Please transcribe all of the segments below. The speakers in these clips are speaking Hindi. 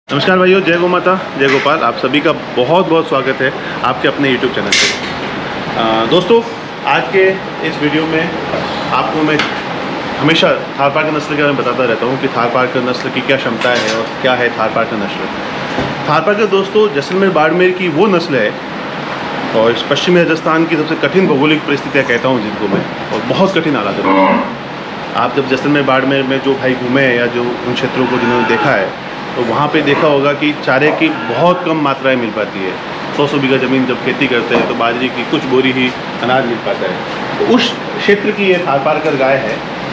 नमस्कार भाइयों, जय गौ माता, जय गोपाल। आप सभी का बहुत बहुत स्वागत है आपके अपने YouTube चैनल पे। दोस्तों, आज के इस वीडियो में आपको मैं हमेशा थारपारकर नस्ल के बारे में बताता रहता हूँ कि थारपारकर नस्ल की क्या क्षमताएं हैं और क्या है थारपारकर नस्ल। थारपारकर दोस्तों जैसलमेर बाड़मेर की वो नस्ल है और इस पश्चिमी राजस्थान की सबसे कठिन भौगोलिक परिस्थितियाँ कहता हूँ जिनको मैं, और बहुत कठिन हालात है। आप जब जैसलमेर बाड़मेर में जो भाई घूमे हैं या जो उन क्षेत्रों को जिन्होंने देखा है तो वहाँ पे देखा होगा कि चारे की बहुत कम मात्राएं मिल पाती है। 100 बीघा ज़मीन जब खेती करते हैं तो बाजरे की कुछ बोरी ही अनाज मिल पाता है। तो उस क्षेत्र की ये थारपारकर गाय है।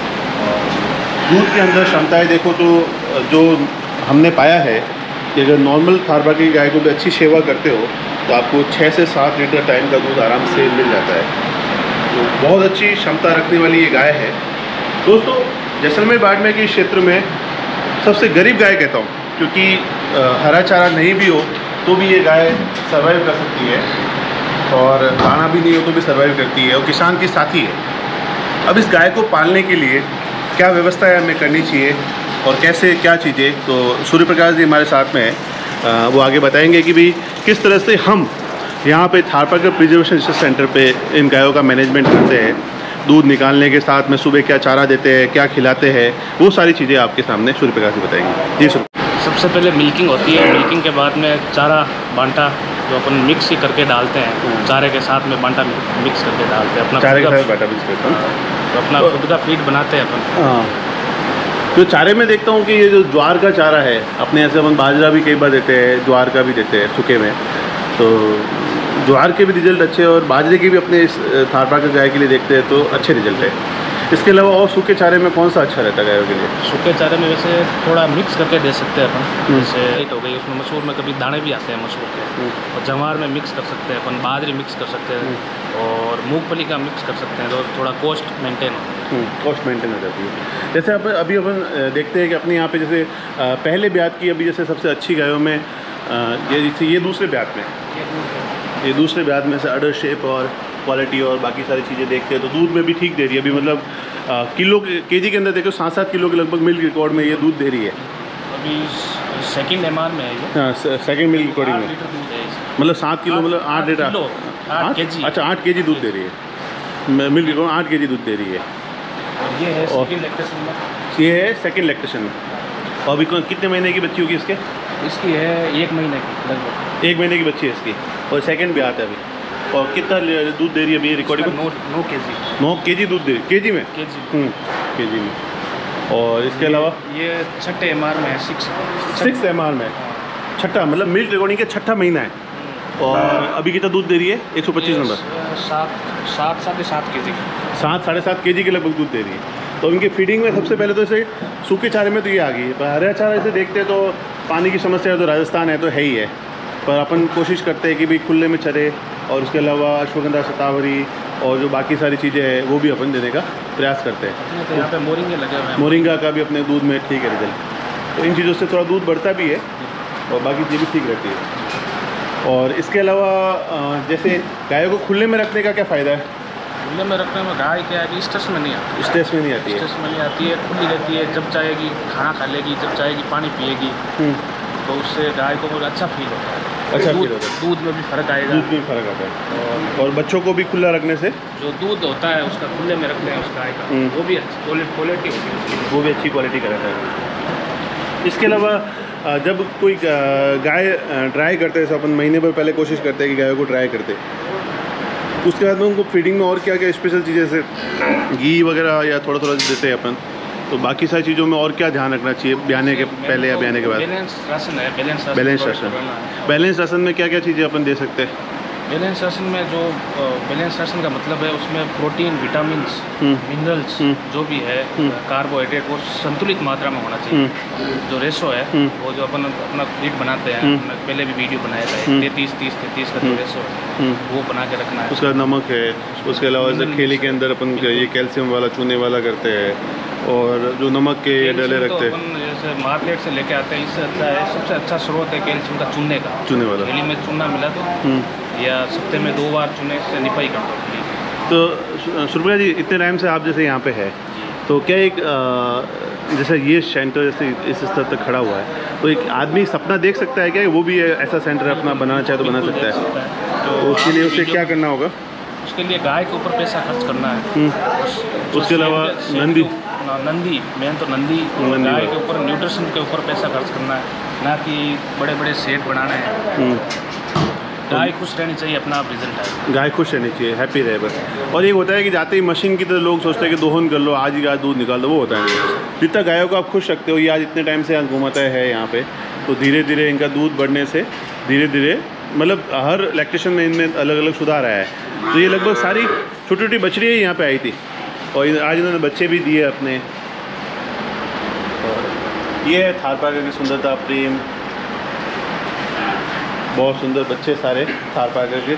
दूध के अंदर क्षमताएं देखो तो जो हमने पाया है कि अगर नॉर्मल थारपारकर की गाय को भी अच्छी सेवा करते हो तो आपको 6 से 7 लीटर टाइम का दूध आराम से मिल जाता है। तो बहुत अच्छी क्षमता रखने वाली ये गाय है। दोस्तों, जैसलमेर बाड़मेर के क्षेत्र में सबसे गरीब गाय कहता हूँ, क्योंकि हरा चारा नहीं भी हो तो भी ये गाय सर्वाइव कर सकती है और दाना भी नहीं हो तो भी सर्वाइव करती है और किसान की साथी है। अब इस गाय को पालने के लिए क्या व्यवस्थाएं हमें करनी चाहिए और कैसे क्या चीज़ें, तो सूर्य प्रकाश जी हमारे साथ में है। वो आगे बताएंगे कि भाई किस तरह से हम यहाँ पे थारपारकर प्रिजर्वेशन रिसर्च सेंटर पे इन गायों का मैनेजमेंट करते हैं। दूध निकालने के साथ में सुबह क्या चारा देते हैं, क्या खिलाते हैं, वो सारी चीज़ें आपके सामने सूर्य प्रकाश जी बताएंगे। जी सर। सबसे पहले मिल्किंग होती है। मिल्किंग के बाद में चारा बांटा जो अपन मिक्स ही करके डालते हैं, चारे के साथ में बांटा मिक्स करके डालते हैं। अपना चारे के साथ बांटा मिक्स करते हैं तो अपना खुद का फीड बनाते हैं अपन। हाँ, तो चारे में देखता हूँ कि ये जो ज्वार का चारा है, अपने ऐसे अपन बाजरा भी कई बार देते हैं, ज्वार का भी देते हैं सूखे में, तो ज्वार के भी रिजल्ट अच्छे हैं और बाजरे के भी अपने इस थारपारकर गाय के लिए देखते हैं तो अच्छे रिजल्ट है। इसके अलावा और सूखे चारे में कौन सा अच्छा रहता है गायों के लिए? सूखे चारे में वैसे थोड़ा मिक्स करके दे सकते हैं अपन। जैसे लाइट हो गई, उसमें मसूर में कभी दाने भी आते हैं मसूर के, और जवार में मिक्स कर सकते हैं अपन, बाजरी मिक्स कर सकते हैं और मूंगफली का मिक्स कर सकते हैं, तो थोड़ा कॉस्ट मेंटेन हो जाती है। जैसे अभी अपन देखते हैं कि अपने यहाँ पे जैसे पहले ब्यात की अभी जैसे सबसे अच्छी गायों में ये दूसरे ब्यात में, ये दूसरे ब्यात में से अडर शेप और क्वालिटी और बाकी सारी चीज़ें देखते हैं तो दूध में भी ठीक दे रही है। अभी मतलब किलो केजी के अंदर देखो 7-7 किलो के लगभग मिल्क रिकॉर्ड में ये दूध दे रही है। अभी सेकंड MR में है ये। हाँ, सेकंड मिल्क रिकॉर्डिंग में मतलब 7 किलो मतलब 8 लीटर 8 kg। अच्छा, 8 kg दूध दे रही है। मिल्क रिकॉर्ड 8 kg दूध दे रही है। और ये है सेकंड लैक्टेशन में। ये है सेकंड लैक्टेशन में। और अभी कितने महीने की बच्ची होगी इसके? इसकी है 1 महीने की, लगभग 1 महीने की बच्ची है इसकी और सेकंड भी आता है अभी। और कितना दूध दे रही है अभी ये रिकॉर्डिंग में? 9 kg। 9 kg दूध दे रही, केजी में? केजी में। और इसके अलावा ये छठे MR में है, 6 MR में, छठा मतलब मिल्क रिकॉर्डिंग का छठा महीना है। और अभी कितना दूध दे रही है? 125 नंबर। 7-7.5 kg। 7-7.5 kg के लगभग दूध दे रही है। तो इनके फीडिंग में सबसे पहले तो इसे सूखे चारे में तो ये आ गई है, पर हरा चारा इसे देखते हैं तो पानी की समस्या तो राजस्थान है तो है ही है, पर अपन कोशिश करते हैं कि भाई खुले में चरे और उसके अलावा अश्वगंधा, शतावरी और जो बाकी सारी चीज़ें हैं वो भी अपन देने का प्रयास करते हैं। तो यहाँ पे मोरिंगा लगे हुए हैं, मोरिंगा का भी अपने दूध में ठीक है रिजल्ट। तो इन चीज़ों से थोड़ा दूध बढ़ता भी है और बाकी चीज़ें भी ठीक रहती है। और इसके अलावा जैसे गायों को खुले में रखने का क्या फ़ायदा है? खुले में रखने में गाय क्या है कि स्ट्रेस में नहीं आती। स्ट्रेस में नहीं आती है? स्ट्रेस में नहीं आती है, खुली रहती है, जब चाहेगी खाना खा लेगी, जब चाहेगी पानी पिएगी, तो उससे गाय को बहुत अच्छा फील होता है। अच्छा फील होता है, दूध में भी फ़र्क आएगा। दूध में भी फ़र्क आता है और बच्चों को भी खुला रखने से जो दूध होता है उसका खुले में रखते हैं उस गाय का, वो भी अच्छी क्वालिटी होती है उसकी, वो भी अच्छी क्वालिटी का रहता है। इसके अलावा जब कोई गाय ड्राई करते हैं, अपन महीने भर पहले कोशिश करते हैं कि गायों को ड्राई करते, उसके बाद में उनको फीडिंग में और क्या क्या स्पेशल चीज़ें जैसे घी वगैरह या थोड़ा थोड़ा देते हैं अपन, तो बाकी सारी चीज़ों में और क्या ध्यान रखना चाहिए ब्याने के पहले या ब्याने के बाद? बैलेंस राशन है, बैलेंस राशन में क्या क्या चीज़ें अपन दे सकते हैं? बैलेंस राशन में जो बैलेंस राशन का मतलब है उसमें प्रोटीन, विटामिन्स, मिनरल्स जो भी है, कार्बोहाइड्रेट वो संतुलित मात्रा में होना चाहिए। जो रेशो है वो जो अपन अपना फीड बनाते हैं, पहले भी वीडियो बनाया था, 33-33 का जो रेशो है वो बना के रखना है। उसका नमक है, उसके अलावा जैसे खेली के अंदर अपन ये कैल्शियम वाला चूने वाला करते हैं और जो नमक के डले रखते हैं, जैसे मार्केट से लेके आते हैं, इससे अच्छा है, सबसे अच्छा स्रोत है कैल्शियम का चूने का। चूने वाला खेली में चूना मिला तो या सप्ताह में 2 बार चूने से निपाई करता हूँ। तो सुरभा जी, इतने टाइम से आप जैसे यहाँ पे है तो क्या एक जैसे ये सेंटर जैसे इस स्तर तक खड़ा हुआ है, तो एक आदमी सपना देख सकता है क्या वो भी ऐसा सेंटर अपना बनाना चाहे तो बना सकता है? तो उसके लिए उसे क्या करना होगा? उसके लिए गाय के ऊपर पैसा खर्च करना है। उसके अलावा नंदी मेन तो नंदी गाय के ऊपर न्यूट्रिशन के ऊपर पैसा खर्च करना है, ना कि बड़े बड़े सेट बनाने हैं। गाय खुश रहनी चाहिए, अपना आप रिजल्ट है। गाय खुश रहनी चाहिए, हैप्पी रहे बस। और एक होता है कि जाते ही मशीन की तरह लोग सोचते हैं कि दोहन कर लो, आज ही गाय दूध निकाल दो, वो होता है। जितना गायों को आप खुश रखते हो, ये आज इतने टाइम से घूमता है यहाँ पे, तो धीरे धीरे इनका दूध बढ़ने से धीरे धीरे मतलब हर लैक्टेशन में इनमें अलग अलग सुधार आया है। तो ये लगभग सारी छोटी छोटी बछड़ियाँ ही यहाँ पे आई थी और आज इन्होंने बच्चे भी दिए अपने। और ये है थारपारकर की सुंदरता, प्रेम, बहुत सुंदर बच्चे सारे थारपारकर के।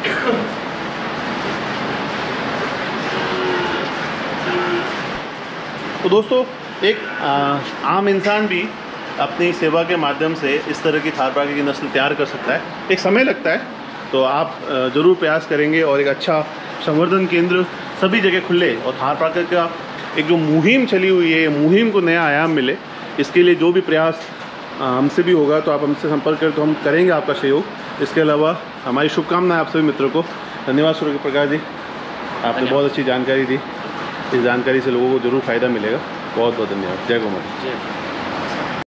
तो दोस्तों एक आम इंसान भी अपनी सेवा के माध्यम से इस तरह की थारपारकर की नस्ल तैयार कर सकता है। एक समय लगता है, तो आप ज़रूर प्रयास करेंगे और एक अच्छा संवर्धन केंद्र सभी जगह खुले और थारपारकर का एक जो मुहिम चली हुई है, मुहिम को नया आयाम मिले, इसके लिए जो भी प्रयास हमसे भी होगा तो आप हमसे संपर्क करें, तो हम करेंगे आपका सहयोग। इसके अलावा हमारी शुभकामनाएं आप सभी मित्रों को। धन्यवाद सूर्य प्रकाश जी, आपने बहुत अच्छी जानकारी दी। इस जानकारी से लोगों को ज़रूर फ़ायदा मिलेगा। बहुत बहुत धन्यवाद। जय गौ माता।